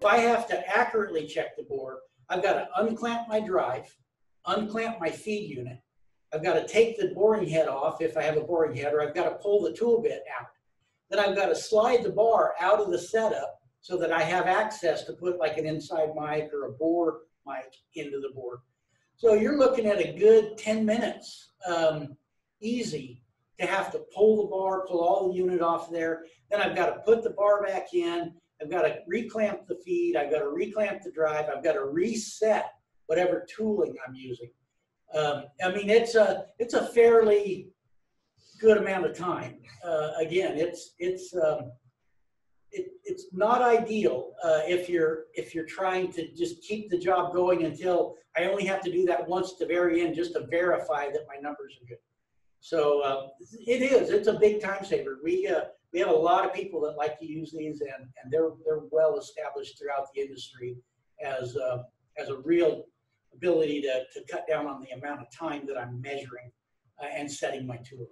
if I have to accurately check the bore, I've got to unclamp my drive, unclamp my feed unit. I've got to take the boring head off if I have a boring head, or I've got to pull the tool bit out. Then I've got to slide the bar out of the setup so that I have access to put like an inside mic or a bore mic into the board. So you're looking at a good 10 minutes, easy, to have to pull the bar, pull all the unit off there. Then I've got to put the bar back in. I've got to reclamp the feed. I've got to reclamp the drive. I've got to reset whatever tooling I'm using. I mean, it's a fairly good amount of time. Again, it's not ideal if you're trying to just keep the job going until I only have to do that once at the very end just to verify that my numbers are good. So it's a big time saver. We have a lot of people that like to use these, and they're well established throughout the industry as a real ability to cut down on the amount of time that I'm measuring and setting my tool.